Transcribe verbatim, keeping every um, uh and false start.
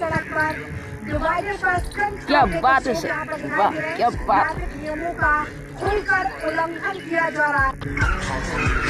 सड़क पर डिवाइडर पर स्टंट क्या करके बात है कुछ सर, लोग यहाँ पर दिखाई वाह दे रहे हैं। क्या बात। ट्रैफिक नियमों का खुलकर उल्लंघन किया जा रहा है।